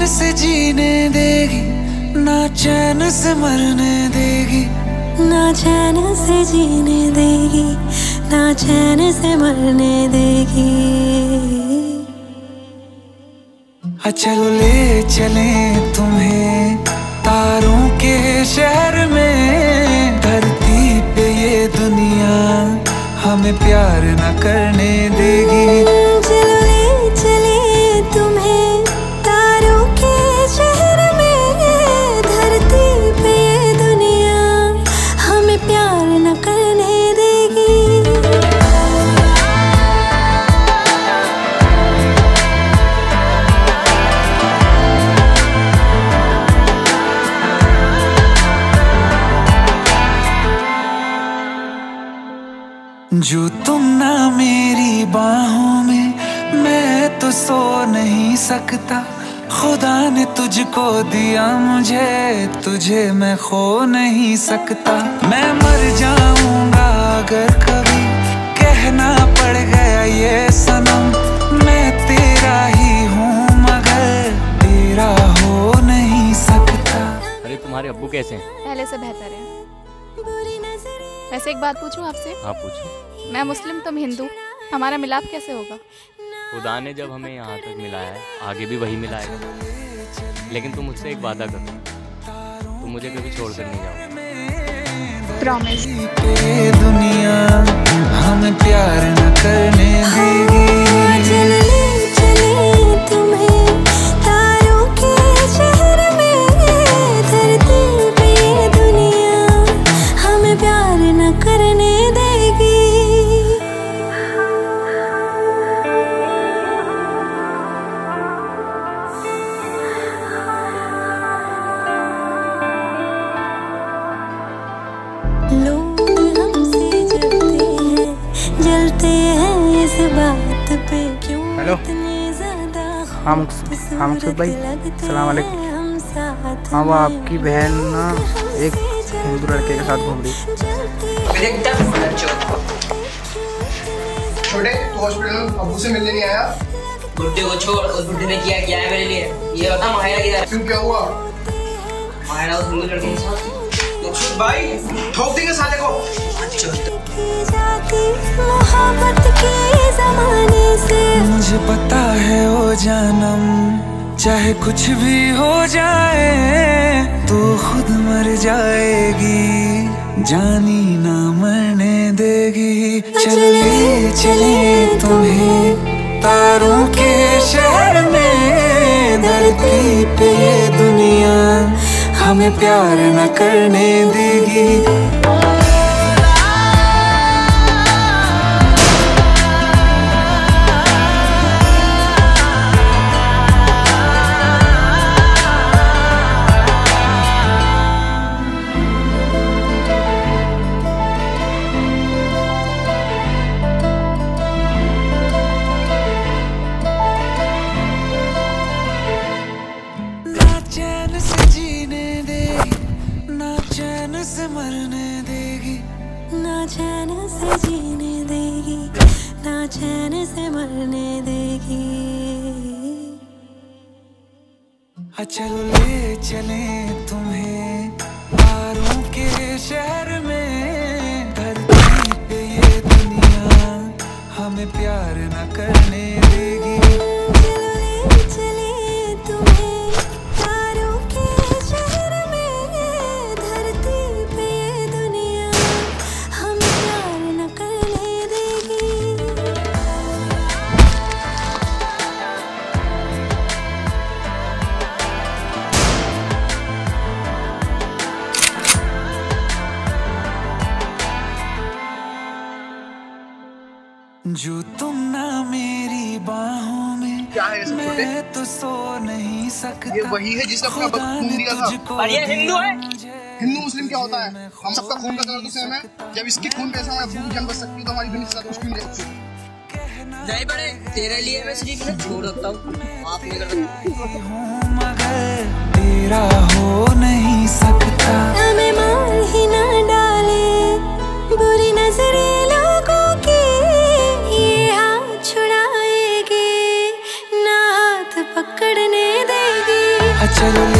से जीने देगी, ना चैन से मरने देगी, ना चैन से जीने देगी, ना चैन से मरने देगी। चलो ले चले तुम्हें तारों के शहर में, धरती पे ये दुनिया हमें प्यार न करने देगी। चलो ले चले तुम्हें तारों के शहर में, धरती पे ये दुनिया हमें प्यार न करने देगी। जो तुम ना मेरी बाहों में, मैं तो सो नहीं सकता। खुदा ने तुझको दिया मुझे, तुझे मैं खो नहीं सकता। मैं मर जाऊंगा अगर कभी कहना पड़ गया ये सनम, मैं तेरा ही हूँ मगर तेरा हो नहीं सकता। अरे तुम्हारे अब्बू कैसे हैं? पहले से बेहतर है। वैसे एक बात पूछूं आपसे? हाँ पूछो। मैं मुस्लिम तुम हिंदू, हमारा मिलाप कैसे होगा? खुदा ने जब हमें यहाँ तक मिलाया है, आगे भी वही मिलाएगा। लेकिन तुम मुझसे एक वादा करो, तुम मुझे कभी छोड़कर नहीं जाओगे। प्रॉमिस। दुनिया हमें प्यार न करने देगी। हेलो। हाँ मकसूद भाई, सलाम वालेकुम। हाँ वो आपकी बहन ना एक हिंदू लड़के के साथ घूम रही। छोटे तू हॉस्पिटल में अब्बू से मिलने नहीं आया? बुड्ढे को छोड़, उस बुड्ढे ने क्या है मेरे लिए? ये बता माहिरा किधर? क्यों क्या हुआ? माहिरा उस हिंदू लड़के के साथ। मकसूद भाई ठोक देंगे साले को। मुझे पता है ओ जानम, चाहे कुछ भी हो जाए तू खुद मर जाएगी, जानी ना मरने देगी। चले चले तुम्हें तारों के शहर में, धरती पे ये दुनिया हमें प्यार न करने देगी। चैन से जीने देगी, ना चैन से मरने देगी, ना चैन से जीने देगी, ना चैन से मरने देगी। चलो ले चले तुम्हें तारों के शहर में, धरती पे ये दुनिया हमें प्यार न करने देगी। जो तुम ना मेरी बाहों में, क्या है ये सब छोटे? मैं तो सो नहीं सकता। ये वही है जिसने अपना खून दिया था। और ये हिंदू है? हिंदू मुस्लिम क्या होता है? हम सबका खून का कलर तो सेम है। जब इसकी खून पे हमारे अब्बू की जान बच सकती है तो हमारी बहन के साथ उसकी भी ले सकती है। नहीं बड़े, तेरे लिए मैं सिर्फ छोड़ सकता हूँ, माफ नहीं कर सकता। मगर तेरा हो नहीं सकता। हमें मार ही ना डाले बुरी नजरे लोगों की, ये हाथ छुड़ाएगी ना हाथ पकड़ने देगी। चलो